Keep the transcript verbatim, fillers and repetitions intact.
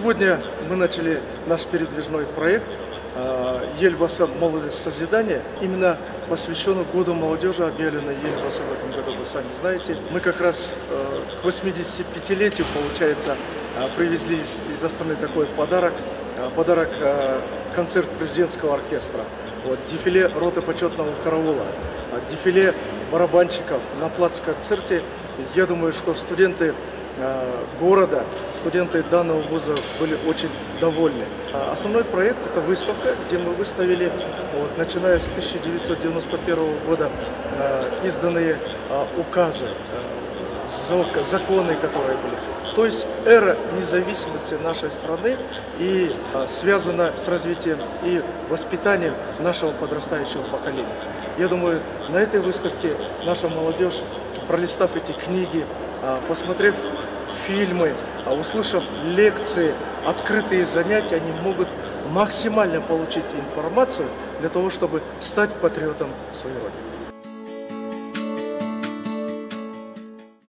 Сегодня мы начали наш передвижной проект «Елбасы. Молодость созидания», именно посвященный Году молодежи, объявленной Елбасы в этом году, вы сами знаете. Мы как раз к восьмидесятипятилетию, получается, привезли из, из Астаны такой подарок, подарок концерт президентского оркестра, вот, дефиле роты почетного караула, дефиле барабанщиков на плац-концерте. Я думаю, что студенты города, студенты данного вуза были очень довольны. Основной проект – это выставка, где мы выставили, вот, начиная с тысяча девятьсот девяносто первого года, изданные указы, законы, которые были. То есть эра независимости нашей страны и связана с развитием и воспитанием нашего подрастающего поколения. Я думаю, на этой выставке наша молодежь, пролистав эти книги, посмотрев фильмы, услышав лекции, открытые занятия, они могут максимально получить информацию для того, чтобы стать патриотом своей Родины.